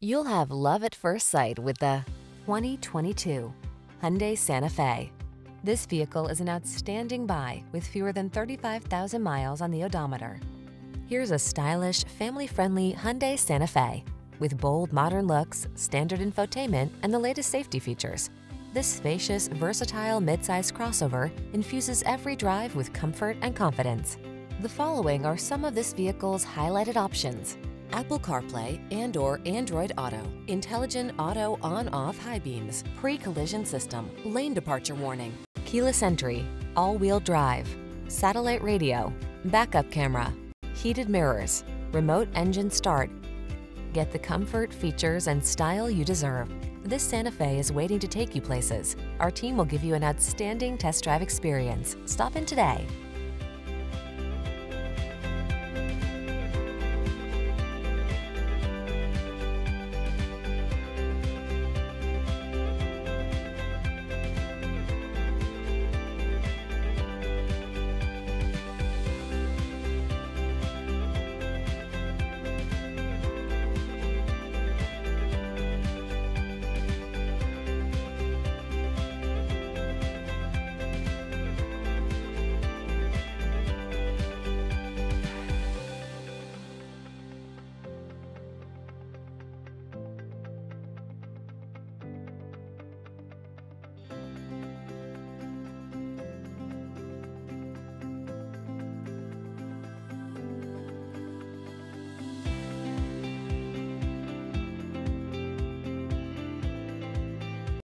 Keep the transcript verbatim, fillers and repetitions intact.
You'll have love at first sight with the twenty twenty-two Hyundai Santa Fe. This vehicle is an outstanding buy with fewer than thirty-five thousand miles on the odometer. Here's a stylish, family-friendly Hyundai Santa Fe with bold modern looks, standard infotainment, and the latest safety features. This spacious, versatile midsize crossover infuses every drive with comfort and confidence. The following are some of this vehicle's highlighted options: Apple CarPlay and or Android Auto, intelligent auto on-off high beams, pre-collision system, lane departure warning, keyless entry, all-wheel drive, satellite radio, backup camera, heated mirrors, remote engine start. Get the comfort, features, and style you deserve. This Santa Fe is waiting to take you places. Our team will give you an outstanding test drive experience. Stop in today.